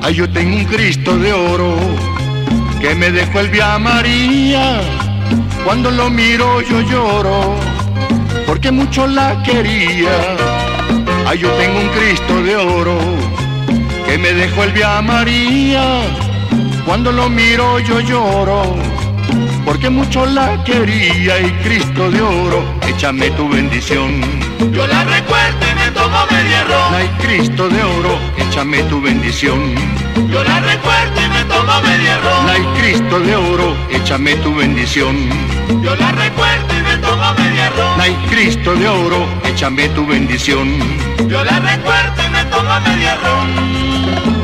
Ay, yo tengo un Cristo de oro que me dejó el Vía María. Cuando lo miro yo lloro, porque mucho la quería. Ay, yo tengo un Cristo de oro que me dejó el Vía María. Cuando lo miro yo lloro, porque mucho la quería. Y Cristo de oro, échame tu bendición. Yo la recuerdo y me tomo media ron. Ay, Cristo de oro, échame tu bendición. Yo la recuerdo y me tomo media ron. Ay, Cristo de oro, échame tu bendición. Yo la recuerdo y me tomo media ron. Ay, Cristo de oro, échame tu bendición. Yo la recuerdo y me tomo media ron.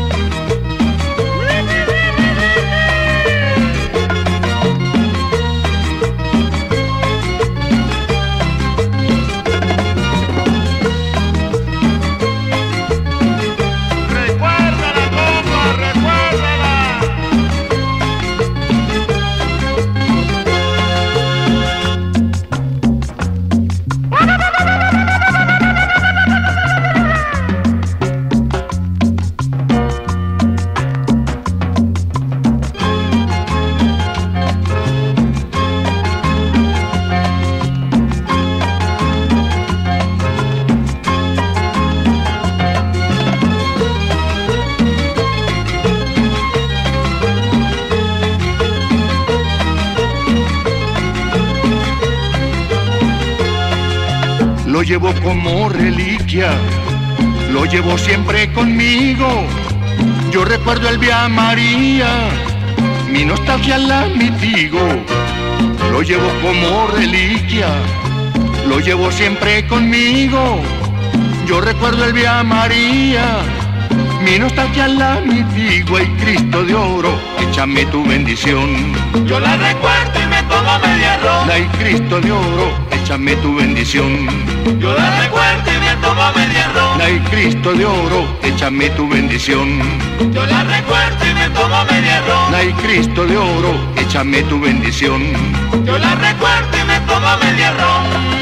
Lo llevo como reliquia, lo llevo siempre conmigo. Yo recuerdo el Vía María, mi nostalgia la mitigo. Lo llevo como reliquia, lo llevo siempre conmigo. Yo recuerdo el Vía María, mi nostalgia la mitigo. Ay, Cristo de oro, échame tu bendición. Yo la recuerdo y me tomo media ron. Ay, Cristo de oro, échame tu bendición. Yo la recuerdo y me tomo media ron. Ay, Cristo de oro, échame tu bendición. Yo la recuerdo y me tomo media ron. Ay, Cristo de oro, échame tu bendición. Yo la recuerdo y me tomo media ron.